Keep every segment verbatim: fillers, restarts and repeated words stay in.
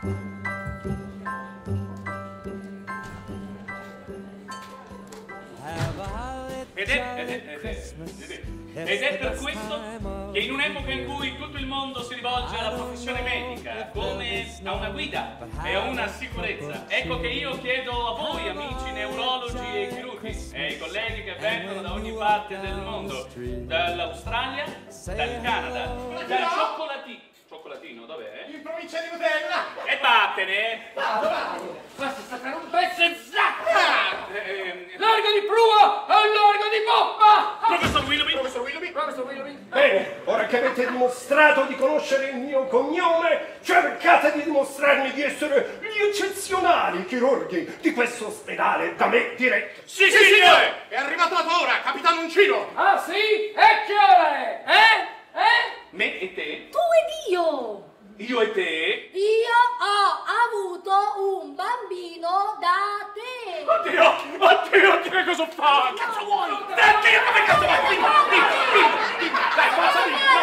Ed è, ed, è, ed, è, ed, è, ed è per questo che in un'epoca in cui tutto il mondo si rivolge alla professione medica come a una guida e a una sicurezza, ecco che io chiedo a voi, amici neurologi e chirurghi, e ai colleghi che vengono da ogni parte del mondo, dall'Australia, dal Canada, dal cioccolatino, cioccolatino, dov'è? In provincia di Modena! E vattene! Vado, vado! Basta staccare un pezzo e zacca! Largo di prua e largo di poppa! Professor Willoughby! Professor Willoughby! Professor Willoughby! Bene, ora che avete dimostrato di conoscere il mio cognome, cercate di dimostrarmi di essere gli eccezionali chirurghi di questo ospedale da me diretto. Sì, sì, signore! È arrivata la tua ora, capitano Uncino! Ah sì? E che ore? Eh? Eh? Me e te? Tu ed io! Io e te? Io ho avuto un bambino da te! Oddio! Oddio! Oddio, che cosa fa? Che cazzo vuoi? Oddio, come cazzo vuoi? Dimmi, dimmi, dimmi, dimmi! Dai, forza,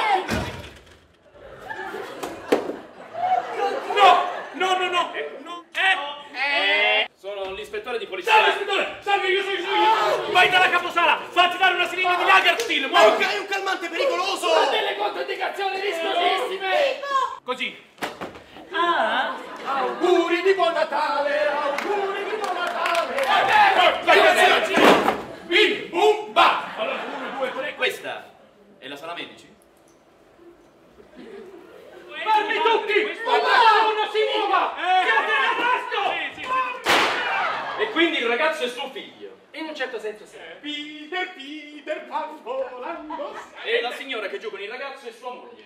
dimmi! No! No, no, no! No! Eh! Eh! Sono l'ispettore di polizia. Salve, ispettore! Salve, io sono io! Vai dalla caposala! Fatti dare una siringa di Lagertine! Muoviti! È un calmante pericoloso! Ha delle controindicazioni rischiosissime! Così! Ah! Auguri di buon Natale! Auguri di buon Natale! Vai, vai, vai! Bim, bum, ba! Allora, uno, due, tre, questa è la sala medici? Fermi tutti! Nessuno si muova! Siate a posto! Sì, sì, sì. E quindi il ragazzo è suo figlio? In un certo senso sì. Peter, Peter, Pan volando! E la signora che giù con il ragazzo è sua moglie?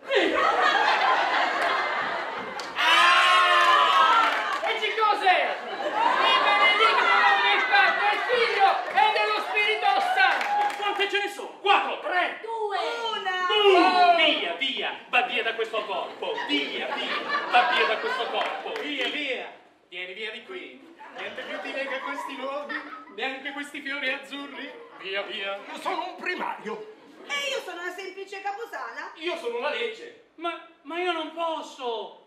E ci cos'è? Il benedicto nome del Padre, del Figlio e dello Spirito Santo! Quante ce ne sono? Quattro! Tre! Due! Uh, via, via! Va via da questo corpo! Via, via! Va via da questo corpo! Via, via! Vieni via di qui! Niente più ti lega questi luoghi, neanche questi fiori azzurri. Via, via. Io sono un primario. E io sono una semplice caposala. Io sono la legge! Ma, ma io non posso!